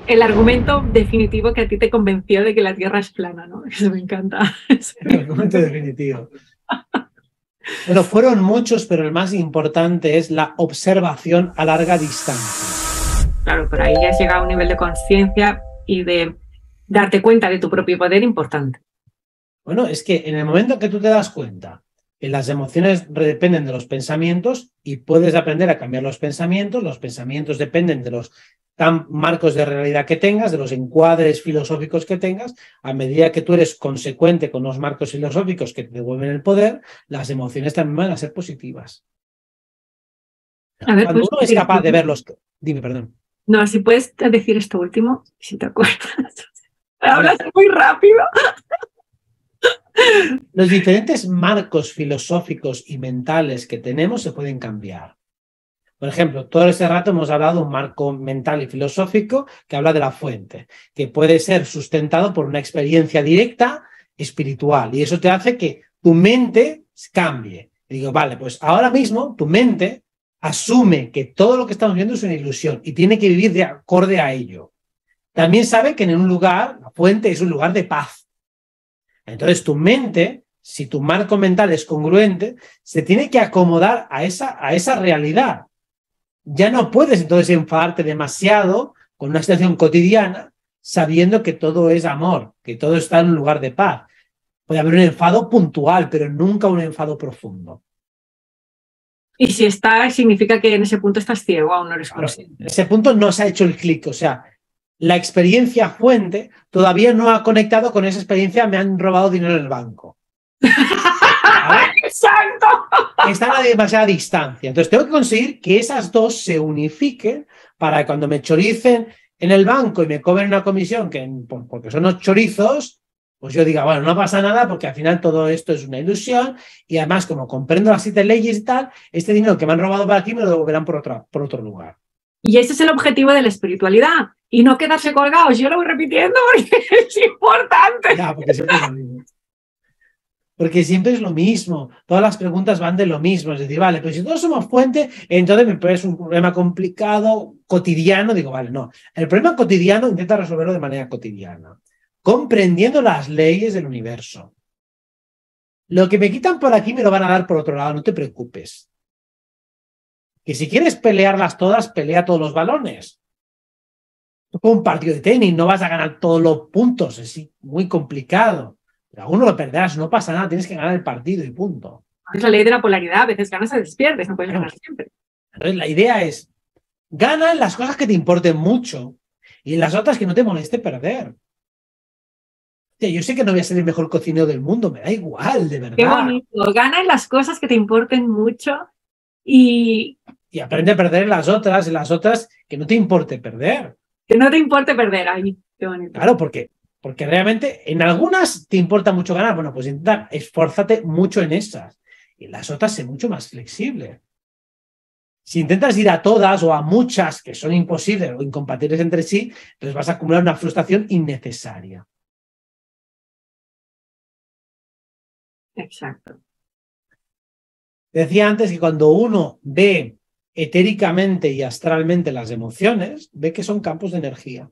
el argumento definitivo que a ti te convenció de que la Tierra es plana, ¿no? Eso me encanta. El argumento definitivo. Bueno, fueron muchos, pero el más importante es la observación a larga distancia. Claro, pero ahí ya has llegado a un nivel de conciencia y de darte cuenta de tu propio poder importante. Bueno, es que en el momento que tú te das cuenta que las emociones dependen de los pensamientos y puedes aprender a cambiar los pensamientos dependen de los marcos de realidad que tengas, de los encuadres filosóficos que tengas, a medida que tú eres consecuente con los marcos filosóficos que te devuelven el poder, las emociones también van a ser positivas. A ver, Cuando pues uno es capaz de verlos... Dime, perdón. no, si puedes decir esto último, si te acuerdas. Bueno, Hablas muy rápido. los diferentes marcos filosóficos y mentales que tenemos se pueden cambiar. Por ejemplo, todo este rato hemos hablado de un marco mental y filosófico que habla de la fuente, que puede ser sustentado por una experiencia directa espiritual. Y eso te hace que tu mente cambie. Y digo, vale, pues ahora mismo tu mente asume que todo lo que estamos viendo es una ilusión y tiene que vivir de acorde a ello. También sabe que en un lugar, la fuente es un lugar de paz. Entonces tu mente, si tu marco mental es congruente, se tiene que acomodar a esa realidad. Ya no puedes entonces enfadarte demasiado con una situación cotidiana sabiendo que todo es amor, que todo está en un lugar de paz. Puede haber un enfado puntual, pero nunca un enfado profundo. Y si está, significa que en ese punto estás ciego, aún no eres Claro, consciente. en ese punto no se ha hecho el clic, o sea, la experiencia fuente todavía no ha conectado con esa experiencia, me han robado dinero en el banco. ¿Vale? ¡Exacto! Están a demasiada distancia. Entonces tengo que conseguir que esas dos se unifiquen para que cuando me choricen en el banco y me cobren una comisión porque son unos chorizos, pues yo diga, bueno, no pasa nada porque al final todo esto es una ilusión y además como comprendo las 7 leyes y tal, este dinero que me han robado por aquí me lo devolverán por otro lugar. Y ese es el objetivo de la espiritualidad. Y no quedarse colgados. Yo lo voy repitiendo porque es importante. Ya, porque siempre es lo mismo. Porque siempre es lo mismo, todas las preguntas van de lo mismo, es decir, vale, pero si todos somos fuente, entonces me pones un problema complicado, cotidiano, digo, vale, no, el problema cotidiano intenta resolverlo de manera cotidiana, comprendiendo las leyes del universo. Lo que me quitan por aquí me lo van a dar por otro lado, no te preocupes. Que si quieres pelearlas todas, pelea todos los balones. Como un partido de tenis, no vas a ganar todos los puntos, es muy complicado. Pero alguno lo perderás, no pasa nada, tienes que ganar el partido y punto. Es la ley de la polaridad. A veces ganas, a veces pierdes. No puedes ganar siempre. Entonces, la idea es, gana en las cosas que te importen mucho y en las otras que no te moleste perder. Yo sé que no voy a ser el mejor cocinero del mundo, me da igual, de Qué verdad. bonito. Gana en las cosas que te importen mucho y Y aprende a perder en las otras que no te importe perder. que no te importe perder. Ay, qué bonito. Claro, porque realmente en algunas te importa mucho ganar. Bueno, pues intenta esfuérzate mucho en esas. Y en las otras sé mucho más flexible. Si intentas ir a todas o a muchas que son imposibles o incompatibles entre sí, entonces vas a acumular una frustración innecesaria. Exacto. Decía antes que cuando uno ve etéricamente y astralmente las emociones, ve que son campos de energía.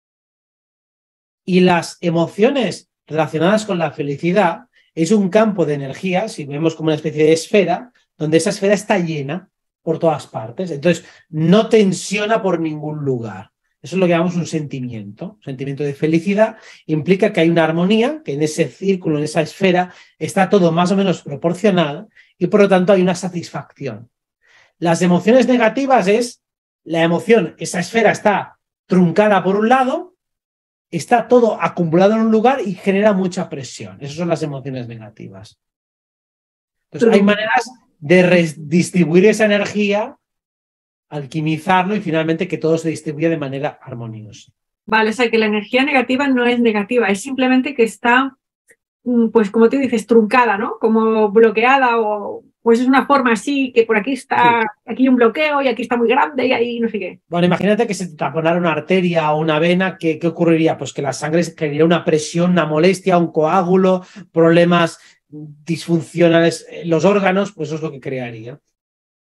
Y las emociones relacionadas con la felicidad es un campo de energía, si vemos como una especie de esfera, donde esa esfera está llena por todas partes. Entonces, no tensiona por ningún lugar. Eso es lo que llamamos un sentimiento. Un sentimiento de felicidad implica que hay una armonía, que en ese círculo, en esa esfera, está todo más o menos proporcionado y por lo tanto hay una satisfacción. Las emociones negativas es la emoción, esa esfera está truncada por un lado, está todo acumulado en un lugar y genera mucha presión. Esas son las emociones negativas. Entonces, hay maneras de redistribuir esa energía, alquimizarlo y finalmente que todo se distribuya de manera armoniosa. Vale, o sea que la energía negativa no es negativa, es simplemente que está, pues como tú dices, truncada, ¿no? Como bloqueada o pues es una forma así, que por aquí está, Sí. aquí hay un bloqueo y aquí está muy grande y ahí no sé qué. Bueno, imagínate que se te taponara una arteria o una vena, ¿qué ocurriría? Pues que la sangre crearía una presión, una molestia, un coágulo, problemas disfuncionales en los órganos, pues eso es lo que crearía.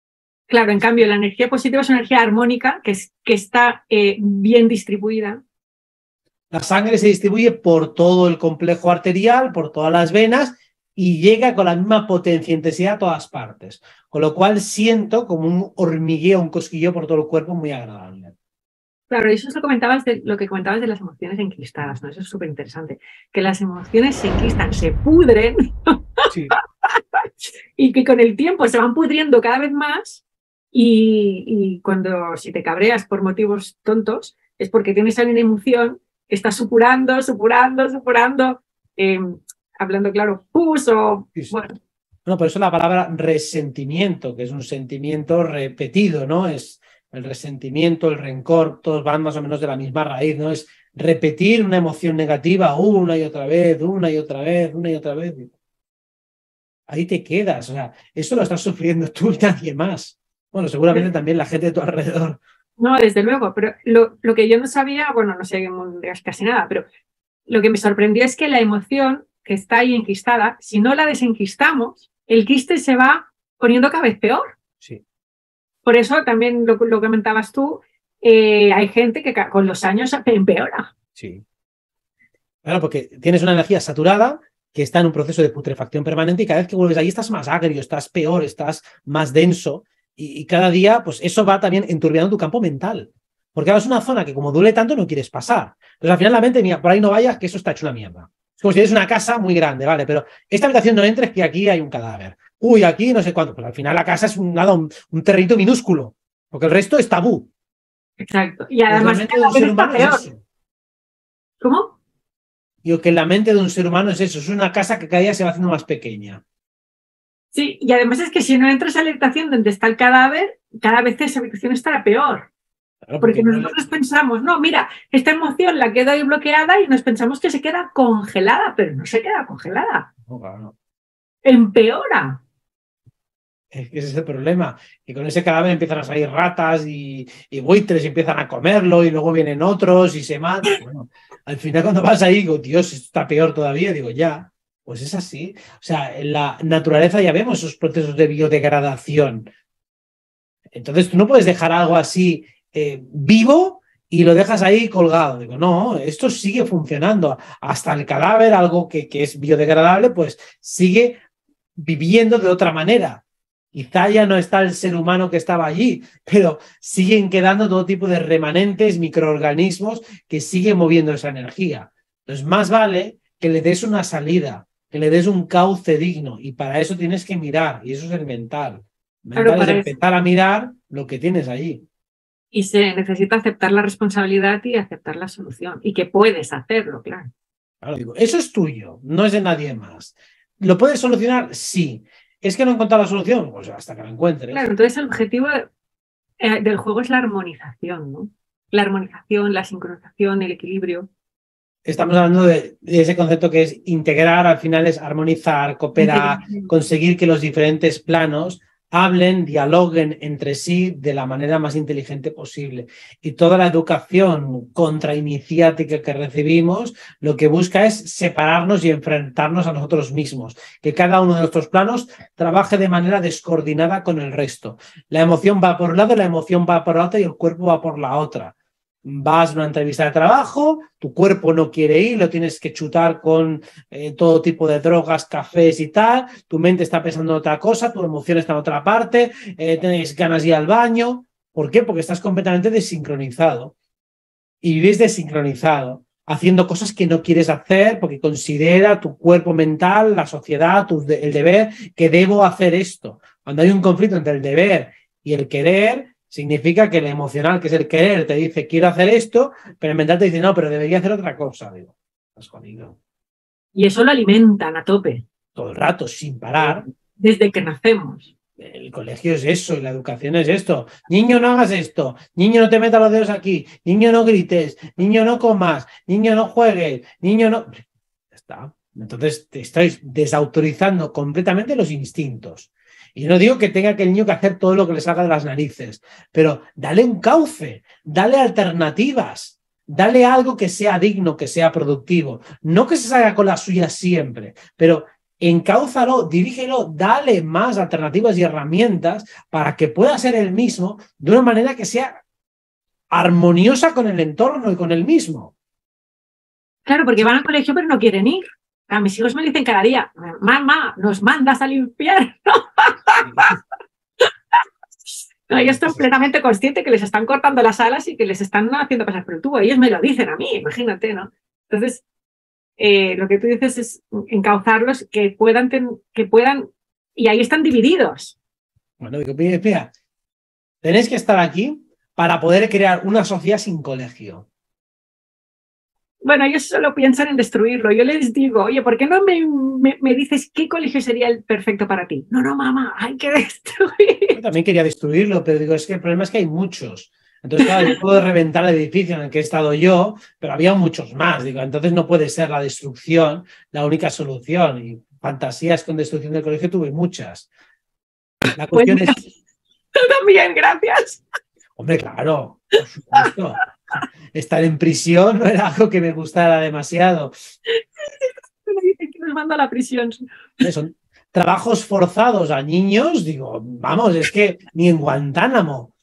Claro, en cambio, la energía positiva es una energía armónica que está bien distribuida La sangre se distribuye por todo el complejo arterial, por todas las venas y llega con la misma potencia e intensidad a todas partes. Con lo cual siento como un hormigueo, un cosquilleo por todo el cuerpo muy agradable. Claro, eso es lo que comentabas de las emociones enquistadas, ¿no? Eso es súper interesante. Que las emociones se enquistan, se pudren Sí. y que con el tiempo se van pudriendo cada vez más y cuando si te cabreas por motivos tontos es porque tienes ahí una emoción que está supurando, hablando claro, pus o... Sí, sí. Bueno, Bueno, por eso la palabra resentimiento, que es un sentimiento repetido, ¿no? Es el resentimiento, el rencor, todos van más o menos de la misma raíz, ¿no? Es repetir una emoción negativa una y otra vez, una y otra vez, una y otra vez. Ahí te quedas, o sea, eso lo estás sufriendo tú y nadie más. Bueno, seguramente también la gente de tu alrededor. no, desde luego, pero lo que yo no sabía, bueno, no sé casi nada, pero lo que me sorprendió es que la emoción que está ahí enquistada, si no la desenquistamos, el quiste se va poniendo cada vez peor. Sí. Por eso también lo comentabas tú, hay gente que con los años empeora. Sí. Claro, porque tienes una energía saturada que está en un proceso de putrefacción permanente y cada vez que vuelves ahí estás más agrio, estás peor, estás más denso y cada día pues eso va también enturbiando tu campo mental. Porque ahora es una zona que como duele tanto no quieres pasar. Entonces al final la mente, mira, por ahí no vayas que eso está hecho una mierda. Es como si tienes una casa muy grande, ¿vale? Pero esta habitación no entres que aquí hay un cadáver. Uy, aquí no sé cuánto. Pues al final la casa es un terrenito minúsculo, porque el resto es tabú. Exacto. Y Pues la además mente de un ser humano es eso. ¿Cómo? Digo que la mente de un ser humano es eso, es una casa que cada día se va haciendo más pequeña. Sí, y además es que si no entras a la habitación donde está el cadáver, cada vez esa habitación estará peor. Claro, Porque nosotros nos pensamos, no, mira, esta emoción la queda ahí bloqueada y nos pensamos que se queda congelada, pero no se queda congelada. No, claro, no. Empeora. Ese es el problema, que con ese cadáver empiezan a salir ratas y buitres y empiezan a comerlo y luego vienen otros y se matan. Bueno, al final cuando vas ahí digo, Dios, esto está peor todavía, digo, ya, pues es así. O sea, en la naturaleza ya vemos esos procesos de biodegradación. Entonces tú no puedes dejar algo así vivo y lo dejas ahí colgado. Digo, no, esto sigue funcionando. Hasta el cadáver, algo que es biodegradable, pues sigue viviendo de otra manera. Quizá ya no está el ser humano que estaba allí, pero siguen quedando todo tipo de remanentes, microorganismos que siguen moviendo esa energía. Entonces, más vale que le des una salida, que le des un cauce digno, y para eso tienes que mirar, y eso es el mental. Mental Claro, es empezar a mirar lo que tienes allí. y se necesita aceptar la responsabilidad y aceptar la solución. Y que puedes hacerlo, claro. Claro, digo, eso es tuyo, no es de nadie más. ¿Lo puedes solucionar? Sí. ¿Es que no he encontrado la solución? Pues hasta que la encuentres. Claro, entonces el objetivo del juego es la armonización, ¿no? La armonización, la sincronización, el equilibrio. Estamos hablando de ese concepto que es integrar, al final es armonizar, cooperar, conseguir que los diferentes planos hablen, dialoguen entre sí de la manera más inteligente posible. Y toda la educación contrainiciática que recibimos lo que busca es separarnos y enfrentarnos a nosotros mismos, que cada uno de nuestros planos trabaje de manera descoordinada con el resto. La emoción va por un lado, la emoción va por la otra y el cuerpo va por la otra. Vas a una entrevista de trabajo, tu cuerpo no quiere ir, lo tienes que chutar con todo tipo de drogas, cafés y tal, tu mente está pensando en otra cosa, tu emoción está en otra parte, tienes ganas de ir al baño. ¿Por qué? Porque estás completamente desincronizado y vives desincronizado, haciendo cosas que no quieres hacer porque considera tu cuerpo mental, la sociedad, el deber, que debo hacer esto. Cuando hay un conflicto entre el deber y el querer, significa que el emocional, que es el querer, te dice quiero hacer esto, pero el mental te dice no, pero debería hacer otra cosa. Digo, estás jodido. Y eso lo alimentan a tope. Todo el rato, sin parar. Desde que nacemos. El colegio es eso y la educación es esto. Niño, no hagas esto. Niño, no te metas los dedos aquí. Niño, no grites. Niño, no comas. Niño, no juegues. Niño, no... Ya está. Entonces te estáis desautorizando completamente los instintos. Y no digo que tenga que el niño que hacer todo lo que le salga de las narices, pero dale un cauce, dale alternativas, dale algo que sea digno, que sea productivo. No que se salga con la suya siempre, pero encáuzalo, dirígelo, dale más alternativas y herramientas para que pueda ser el mismo de una manera que sea armoniosa con el entorno y con el mismo. Claro, porque van al colegio pero no quieren ir. A mis hijos me dicen cada día, mamá, nos mandas al infierno. No, ellos están plenamente conscientes que les están cortando las alas y que les están haciendo pasar por el tubo. Ellos me lo dicen a mí, imagínate, ¿no? Entonces, lo que tú dices es encauzarlos, que puedan, y ahí están divididos. Bueno, digo, mira, tenéis que estar aquí para poder crear una sociedad sin colegio. Bueno, ellos solo piensan en destruirlo. Yo les digo, oye, ¿por qué no me dices qué colegio sería el perfecto para ti? No, no, mamá, hay que destruir. Yo también quería destruirlo, pero digo, es que el problema es que hay muchos. Entonces, claro, yo puedo reventar el edificio en el que he estado yo, pero había muchos más. Digo, entonces no puede ser la destrucción la única solución. Y fantasías con destrucción del colegio tuve muchas. La cuestión Pues, es... tú también, gracias. Hombre, claro, por supuesto. Estar en prisión no era algo que me gustara demasiado. Me dicen que nos manda a la prisión. Son trabajos forzados a niños, digo, vamos, es que ni en Guantánamo.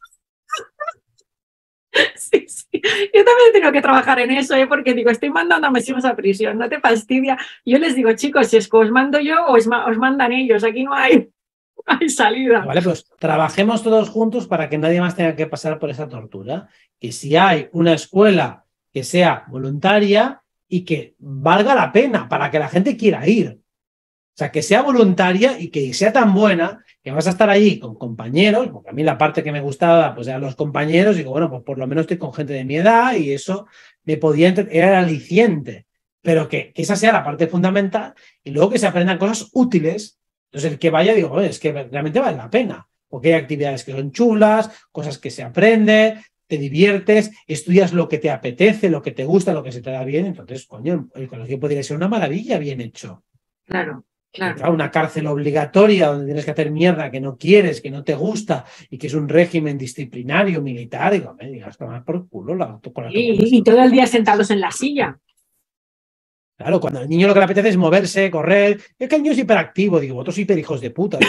Sí, sí. Yo también he tenido que trabajar en eso, porque digo, estoy mandando a mis hijos a prisión, no te fastidia. Yo les digo, chicos, si es que os mando yo o os mandan ellos, aquí no hay salida. Vale, pues trabajemos todos juntos para que nadie más tenga que pasar por esa tortura. Que si hay una escuela que sea voluntaria y que valga la pena para que la gente quiera ir. O sea, que sea voluntaria y que sea tan buena que vas a estar allí con compañeros, porque a mí la parte que me gustaba pues eran los compañeros, digo, bueno, pues por lo menos estoy con gente de mi edad y eso me podía, era aliciente, pero que esa sea la parte fundamental y luego que se aprendan cosas útiles. Entonces el que vaya, digo, bueno, es que realmente vale la pena, porque hay actividades que son chulas, cosas que se aprenden, te diviertes, estudias lo que te apetece, lo que te gusta, lo que se te da bien, entonces, coño, el colegio podría ser una maravilla bien hecho. Claro. Claro, una cárcel obligatoria donde tienes que hacer mierda que no quieres, que no te gusta y que es un régimen disciplinario, militar, digo, me digas, tomar por culo Y todo el día sentados en la silla. Claro, cuando al niño lo que le apetece es moverse, correr, es que el niño es hiperactivo, digo, vosotros hiperhijos de puta.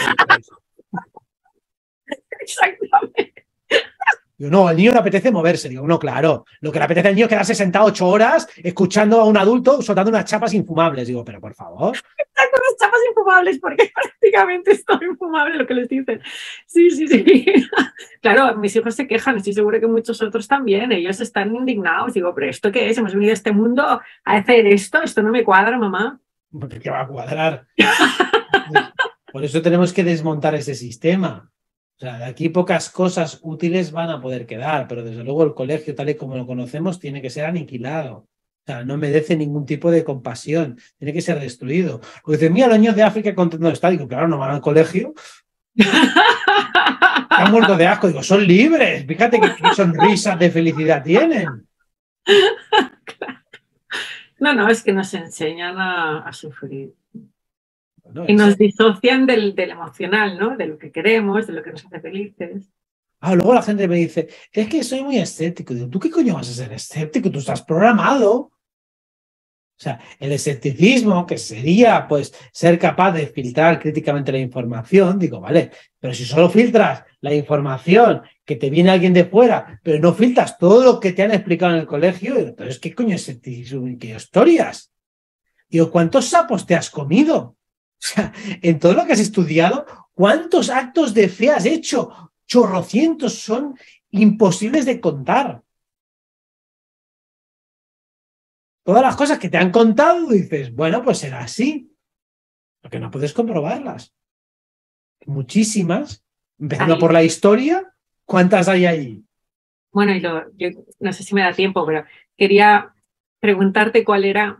Exactamente. Digo, no, al niño le apetece moverse. Digo, no, claro. Lo que le apetece al niño es quedarse sentado 8 horas escuchando a un adulto soltando unas chapas infumables. Digo, pero por favor. Están con las chapas infumables porque prácticamente es todo infumable lo que les dicen. Sí, sí, sí. Claro, mis hijos se quejan, estoy seguro que muchos otros también. Ellos están indignados. Digo, pero ¿esto qué es? Hemos venido a este mundo a hacer esto. Esto no me cuadra, mamá. ¿Qué va a cuadrar? Por eso tenemos que desmontar ese sistema. O sea, de aquí pocas cosas útiles van a poder quedar, pero desde luego el colegio, tal y como lo conocemos, tiene que ser aniquilado. O sea, no merece ningún tipo de compasión, tiene que ser destruido. Porque dicen, mira, los niños de África contando está, digo, claro, no van al colegio. Están muertos de asco, digo, son libres, fíjate qué sonrisas de felicidad tienen. No, no, es que nos enseñan a sufrir. Bueno, Y nos disocian del emocional, ¿no? De lo que queremos, de lo que nos hace felices. Luego la gente me dice, es que soy muy escéptico. Digo, ¿tú qué coño vas a ser escéptico? Tú estás programado. O sea, el escepticismo, que sería pues ser capaz de filtrar críticamente la información, digo, vale, pero si solo filtras la información que te viene alguien de fuera, pero no filtras todo lo que te han explicado en el colegio, entonces, ¿qué coño es escepticismo y qué historias? Digo, ¿cuántos sapos te has comido? O sea, en todo lo que has estudiado, ¿cuántos actos de fe has hecho? Chorrocientos, son imposibles de contar. Todas las cosas que te han contado, dices, bueno, pues será así, porque no puedes comprobarlas. Muchísimas, empezando por la historia, ¿cuántas hay ahí? Bueno, yo no sé si me da tiempo, pero quería preguntarte cuál era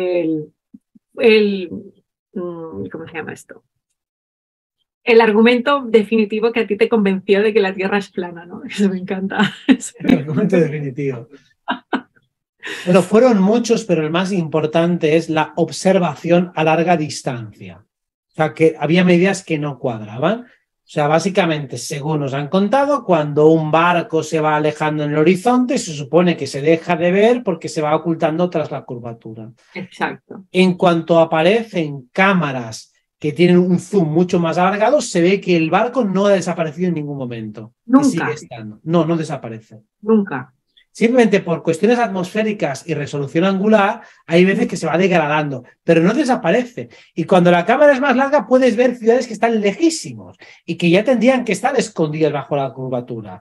¿cómo se llama esto? El argumento definitivo que a ti te convenció de que la Tierra es plana, ¿no? Eso me encanta. El argumento definitivo. Bueno, fueron muchos, pero el más importante es la observación a larga distancia. O sea, que había medidas que no cuadraban. O sea, básicamente, según nos han contado, cuando un barco se va alejando en el horizonte, se supone que se deja de ver porque se va ocultando tras la curvatura. Exacto. En cuanto aparecen cámaras que tienen un zoom mucho más alargado, se ve que el barco no ha desaparecido en ningún momento. Nunca. Sigue estando. No desaparece. Nunca. Simplemente por cuestiones atmosféricas y resolución angular, hay veces que se va degradando, pero no desaparece. Y cuando la cámara es más larga, puedes ver ciudades que están lejísimos y que ya tendrían que estar escondidas bajo la curvatura.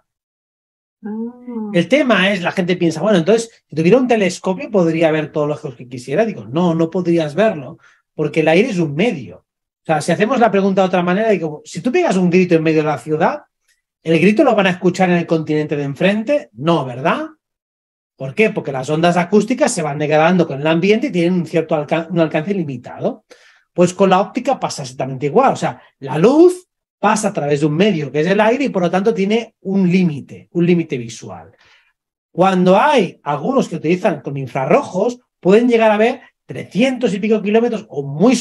El tema es, la gente piensa, bueno, entonces, si tuviera un telescopio, podría ver todo lo lejos que quisiera. Digo, no, no podrías verlo, porque el aire es un medio. O sea, si hacemos la pregunta de otra manera, digo, si tú pegas un grito en medio de la ciudad, ¿el grito lo van a escuchar en el continente de enfrente? No, ¿verdad? ¿Por qué? Porque las ondas acústicas se van degradando con el ambiente y tienen un cierto alcance limitado. Pues con la óptica pasa exactamente igual. O sea, la luz pasa a través de un medio que es el aire y por lo tanto tiene un límite visual. Cuando hay algunos que utilizan con infrarrojos, pueden llegar a ver 300 y pico kilómetros o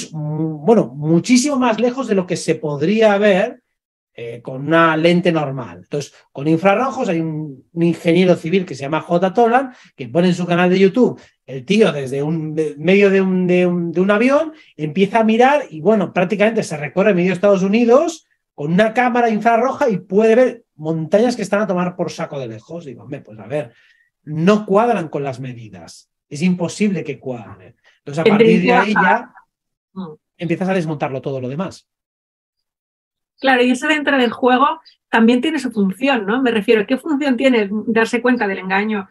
muchísimo más lejos de lo que se podría ver con una lente normal. Entonces, con infrarrojos hay un ingeniero civil que se llama J. Toland, que pone en su canal de YouTube, el tío desde medio de un avión empieza a mirar y bueno, prácticamente se recorre medio Estados Unidos con una cámara infrarroja y puede ver montañas que están a tomar por saco de lejos. Digo, hombre, pues a ver, no cuadran con las medidas. Es imposible que cuadren. Entonces, a partir de ahí ya empiezas a desmontarlo todo lo demás. Claro, y eso dentro del juego también tiene su función, ¿no? Me refiero, ¿qué función tiene darse cuenta del engaño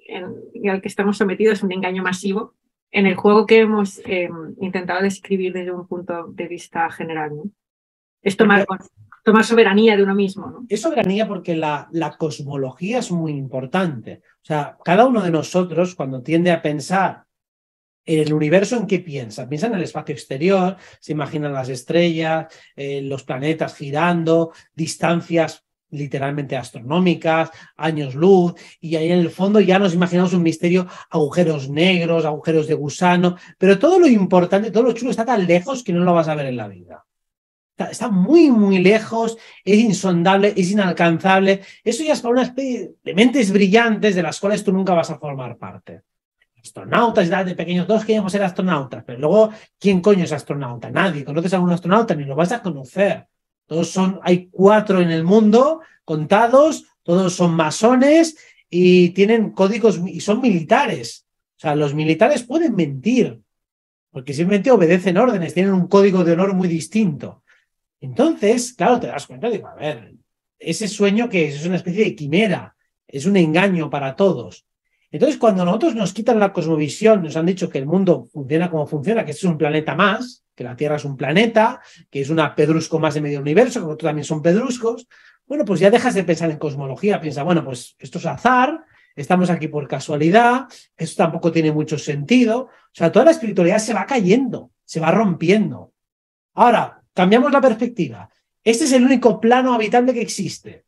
al que estamos sometidos, un engaño masivo, en el juego que hemos intentado describir desde un punto de vista general, ¿no? Es tomar soberanía de uno mismo, ¿no? Es soberanía porque la cosmología es muy importante. O sea, cada uno de nosotros, cuando tiende a pensar en el universo, ¿en qué piensa? Piensa en el espacio exterior, se imaginan las estrellas, los planetas girando, distancias literalmente astronómicas, años luz, y ahí en el fondo ya nos imaginamos un misterio, agujeros negros, agujeros de gusano, pero todo lo importante, todo lo chulo está tan lejos que no lo vas a ver en la vida. Está muy, muy lejos, es insondable, es inalcanzable. Eso ya es para una especie de mentes brillantes de las cuales tú nunca vas a formar parte. Astronautas, de pequeños, todos queríamos ser astronautas, pero luego, ¿quién coño es astronauta? Nadie. ¿Conoces a algún astronauta? Ni lo vas a conocer. Hay 4 en el mundo, contados, todos son masones y tienen códigos y son militares. O sea, los militares pueden mentir, porque simplemente obedecen órdenes, tienen un código de honor muy distinto. Entonces, claro, te das cuenta, digo, a ver, ese sueño que es una especie de quimera, es un engaño para todos. Entonces, cuando nosotros nos quitan la cosmovisión, nos han dicho que el mundo funciona como funciona, que este es un planeta más, que la Tierra es un planeta, que es una pedrusco más de medio universo, que otros también son pedruscos, bueno, pues ya dejas de pensar en cosmología, piensa, bueno, pues esto es azar, estamos aquí por casualidad, esto tampoco tiene mucho sentido, o sea, toda la espiritualidad se va cayendo, se va rompiendo. Ahora, cambiamos la perspectiva. Este es el único plano habitable que existe.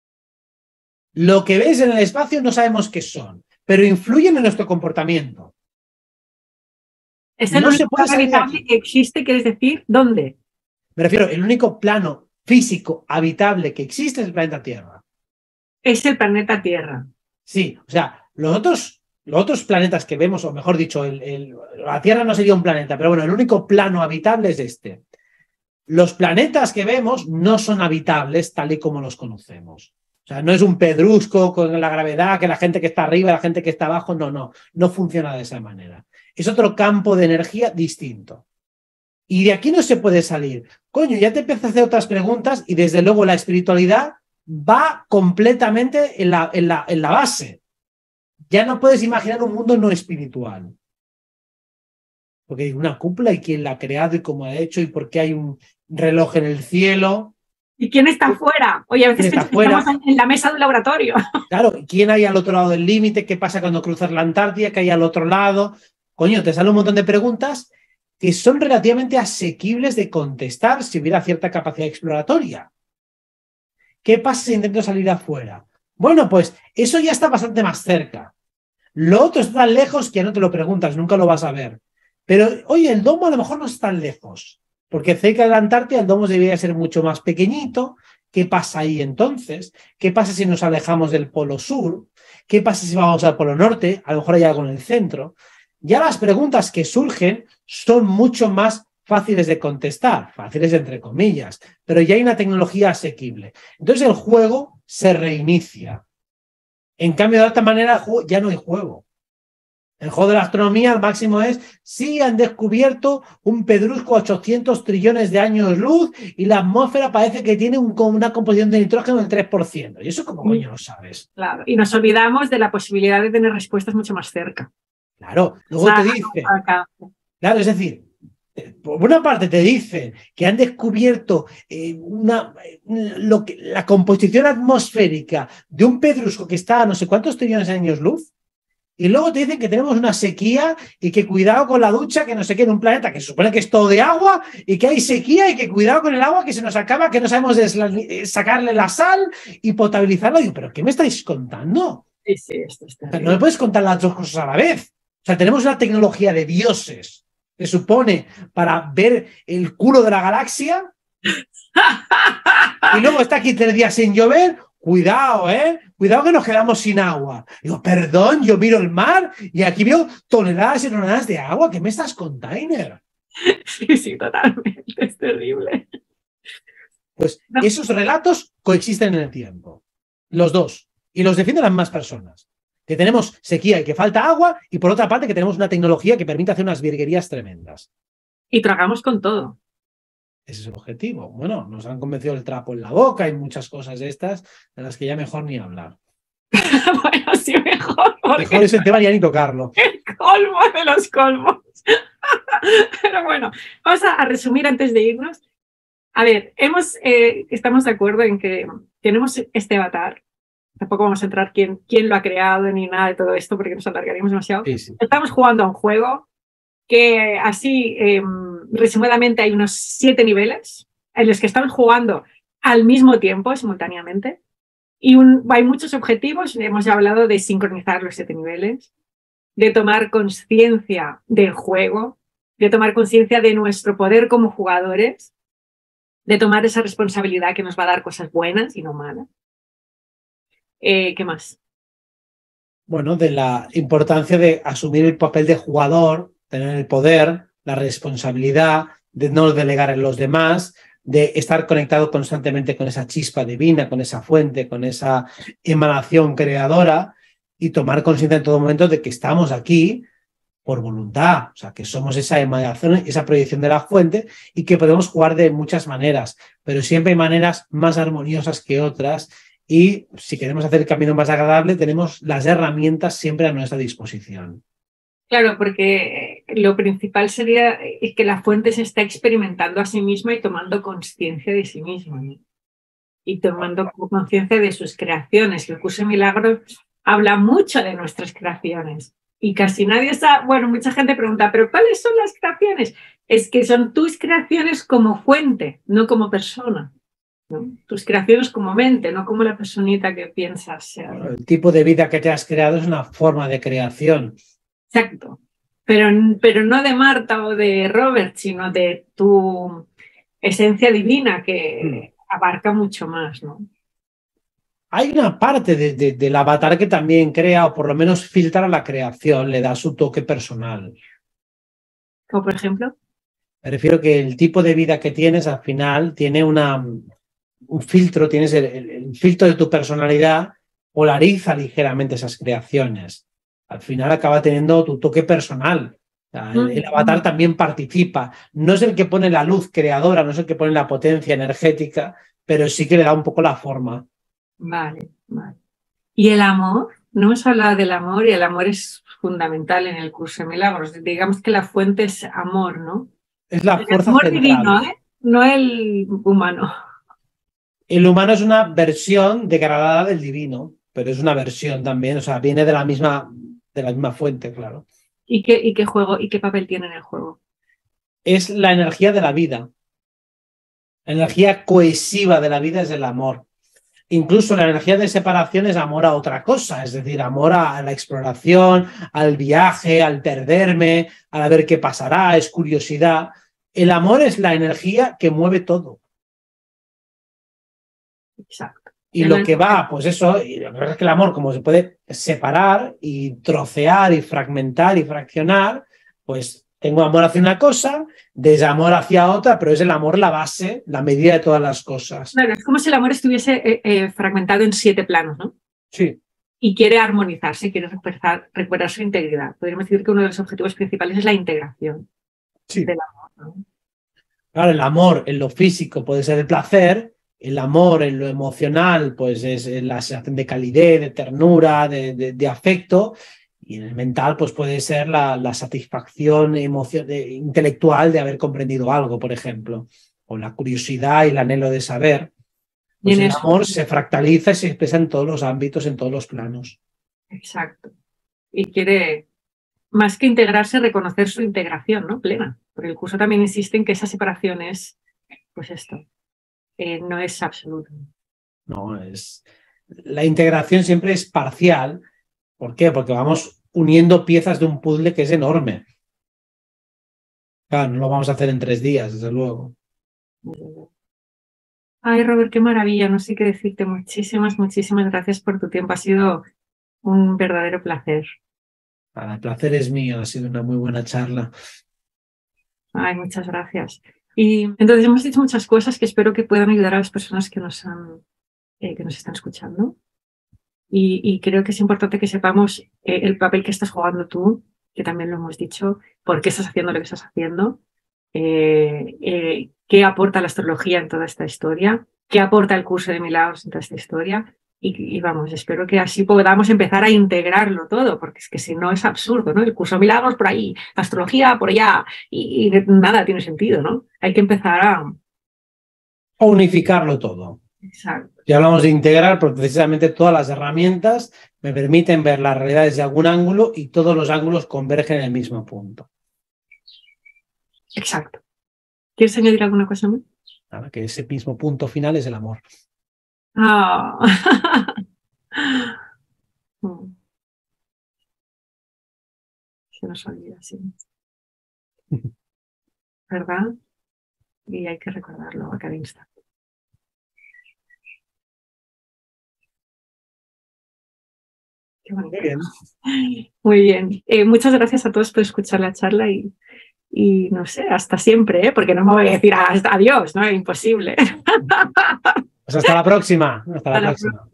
Lo que ves en el espacio no sabemos qué son, pero influyen en nuestro comportamiento. Es el único plano habitable que existe, ¿quieres decir? ¿Dónde? Me refiero, el único plano físico habitable que existe es el planeta Tierra. Es el planeta Tierra. Sí, o sea, los otros planetas que vemos, o mejor dicho, la Tierra no sería un planeta, pero bueno, el único plano habitable es este. Los planetas que vemos no son habitables tal y como los conocemos. O sea, no es un pedrusco con la gravedad, que la gente que está arriba, la gente que está abajo, no funciona de esa manera. Es otro campo de energía distinto. Y de aquí no se puede salir. Coño, ya te empiezas a hacer otras preguntas y desde luego la espiritualidad va completamente en la base. Ya no puedes imaginar un mundo no espiritual. Porque hay una cúpula y quién la ha creado y cómo ha hecho y por qué hay un reloj en el cielo. ¿Y quién está afuera? Oye, a veces estamos en la mesa de un laboratorio. Claro, ¿quién hay al otro lado del límite? ¿Qué pasa cuando cruzas la Antártida? ¿Qué hay al otro lado? Coño, te sale un montón de preguntas que son relativamente asequibles de contestar si hubiera cierta capacidad exploratoria. ¿Qué pasa si intento salir afuera? Bueno, pues eso ya está bastante más cerca. Lo otro está tan lejos que ya no te lo preguntas, nunca lo vas a ver. Pero, oye, el domo a lo mejor no está tan lejos, porque cerca de la Antártida el domo debería ser mucho más pequeñito. ¿Qué pasa ahí entonces? ¿Qué pasa si nos alejamos del polo sur? ¿Qué pasa si vamos al polo norte? A lo mejor hay algo en el centro. Ya las preguntas que surgen son mucho más fáciles de contestar, fáciles entre comillas, pero ya hay una tecnología asequible. Entonces el juego se reinicia. En cambio, de otra manera, ya no hay juego. El juego de la astronomía, al máximo es, sí han descubierto un pedrusco a 800 trillones de años luz y la atmósfera parece que tiene una composición de nitrógeno del 3%. ¿Y eso cómo coño lo sabes? Claro, y nos olvidamos de la posibilidad de tener respuestas mucho más cerca. Claro, luego te dice, claro, es decir, por una parte te dicen que han descubierto la composición atmosférica de un pedrusco que está a no sé cuántos trillones de años luz, y luego te dicen que tenemos una sequía y que cuidado con la ducha, que no sé qué, en un planeta que se supone que es todo de agua y que hay sequía y que cuidado con el agua que se nos acaba, que no sabemos sacarle la sal y potabilizarlo. Digo, ¿pero qué me estáis contando? Sí, esto está bien. No me puedes contar las dos cosas a la vez. O sea, tenemos una tecnología de dioses, se supone, para ver el culo de la galaxia y luego está aquí 3 días sin llover. Cuidado, cuidado que nos quedamos sin agua. Digo, perdón, yo miro el mar y aquí veo toneladas y toneladas de agua. ¿Qué me estás container? Sí, totalmente, es terrible. Pues esos relatos coexisten en el tiempo, los dos, y los defienden las más personas. Que tenemos sequía y que falta agua, y por otra parte que tenemos una tecnología que permite hacer unas virguerías tremendas. Y tragamos con todo. Ese es el objetivo. Bueno, nos han convencido el trapo en la boca y muchas cosas de estas, de las que ya mejor ni hablar. Bueno, sí, mejor. Mejor ese tema ya ni tocarlo. El colmo de los colmos. Pero bueno, vamos a resumir antes de irnos. A ver, estamos de acuerdo en que tenemos este avatar. Tampoco vamos a entrar quién lo ha creado ni nada de todo esto porque nos alargaríamos demasiado. Sí. Estamos jugando a un juego que así, resumidamente, hay unos 7 niveles en los que estamos jugando al mismo tiempo, simultáneamente. Y hay muchos objetivos. Hemos ya hablado de sincronizar los 7 niveles, de tomar conciencia del juego, de tomar conciencia de nuestro poder como jugadores, de tomar esa responsabilidad que nos va a dar cosas buenas y no malas. ¿Qué más? Bueno, de la importancia de asumir el papel de jugador, tener el poder, la responsabilidad, de no delegar en los demás, de estar conectado constantemente con esa chispa divina, con esa fuente, con esa emanación creadora y tomar conciencia en todo momento de que estamos aquí por voluntad, o sea, que somos esa emanación, esa proyección de la fuente y que podemos jugar de muchas maneras, pero siempre hay maneras más armoniosas que otras y si queremos hacer el camino más agradable tenemos las herramientas siempre a nuestra disposición. Claro, porque lo principal sería que la fuente se está experimentando a sí misma y tomando conciencia de sí misma, ¿no? Y tomando conciencia de sus creaciones. El curso de Milagros habla mucho de nuestras creaciones y casi nadie sabe. Bueno, mucha gente pregunta, ¿pero cuáles son las creaciones? Es que son tus creaciones como fuente, no como persona, ¿no? Tus creaciones como mente, no como la personita que piensas ser. Bueno, el tipo de vida que te has creado es una forma de creación. Exacto, pero no de Marta o de Robert, sino de tu esencia divina que abarca mucho más, ¿no? Hay una parte del avatar que también crea, o por lo menos filtra la creación, le da su toque personal. Como por ejemplo. Me refiero que el tipo de vida que tienes al final tiene un filtro, tienes el filtro de tu personalidad, polariza ligeramente esas creaciones. Al final acaba teniendo tu toque personal. O sea, el avatar también participa. No es el que pone la luz creadora, no es el que pone la potencia energética, pero sí que le da un poco la forma. Vale. ¿Y el amor? No hemos hablado del amor y el amor es fundamental en el curso de Milagros. Digamos que la fuente es amor, ¿no? Es la fuerza amor central. Divino, no el humano. El humano es una versión degradada del divino, pero es una versión también, o sea, viene de la misma fuente, claro. ¿Y qué juego y qué papel tiene en el juego? Es la energía de la vida. La energía cohesiva de la vida es el amor. Incluso la energía de separación es amor a otra cosa, es decir, amor a la exploración, al viaje, al perderme, a ver qué pasará, es curiosidad. El amor es la energía que mueve todo. Exacto. Y lo que va, pues eso, y la verdad es que el amor, como se puede separar y trocear y fragmentar y fraccionar, pues tengo amor hacia una cosa, desamor hacia otra, pero es el amor la base, la medida de todas las cosas. Claro, es como si el amor estuviese fragmentado en 7 planos, ¿no? Sí. y quiere armonizarse, quiere recuperar su integridad. Podríamos decir que uno de los objetivos principales es la integración del amor, ¿no? Claro, el amor en lo físico puede ser el placer, el amor en lo emocional pues es la sensación de calidez, de ternura, de afecto, y en el mental pues puede ser la satisfacción intelectual de haber comprendido algo, por ejemplo, o la curiosidad y el anhelo de saber. Pues el amor se fractaliza y se expresa en todos los ámbitos, en todos los planos. Exacto. Y quiere, más que integrarse, reconocer su integración, ¿no? Plena. Porque el curso también insiste en que esa separación es, pues esto, no es absoluta. No, la integración siempre es parcial. ¿Por qué? Porque vamos uniendo piezas de un puzzle que es enorme. Claro, no lo vamos a hacer en 3 días, desde luego. Ay, Robert, qué maravilla, no sé qué decirte. Muchísimas, muchísimas gracias por tu tiempo. Ha sido un verdadero placer. El placer es mío, ha sido una muy buena charla. Ay, muchas gracias. Y entonces hemos dicho muchas cosas que espero que puedan ayudar a las personas que nos están escuchando. Y creo que es importante que sepamos el papel que estás jugando tú, que también lo hemos dicho, por qué estás haciendo lo que estás haciendo, qué aporta la astrología en toda esta historia, qué aporta el curso de milagros en toda esta historia. Y vamos, espero que así podamos empezar a integrarlo todo, porque es que si no es absurdo, ¿no? El curso de milagros por ahí, astrología por allá, y nada tiene sentido, ¿no? Hay que empezar a unificarlo todo. Exacto. Ya hablamos de integrar, porque precisamente todas las herramientas me permiten ver la realidad desde algún ángulo y todos los ángulos convergen en el mismo punto. Exacto. ¿Quieres añadir alguna cosa más? Nada, que ese mismo punto final es el amor. Oh. Se nos olvida, sí. ¿Verdad? Y hay que recordarlo a cada instante. Qué bonito. Muy bien. Muy bien. Muchas gracias a todos por escuchar la charla y no sé, hasta siempre, ¿eh? Porque no me voy a decir adiós, ¿no? Es imposible. Pues hasta la próxima. Hasta la próxima.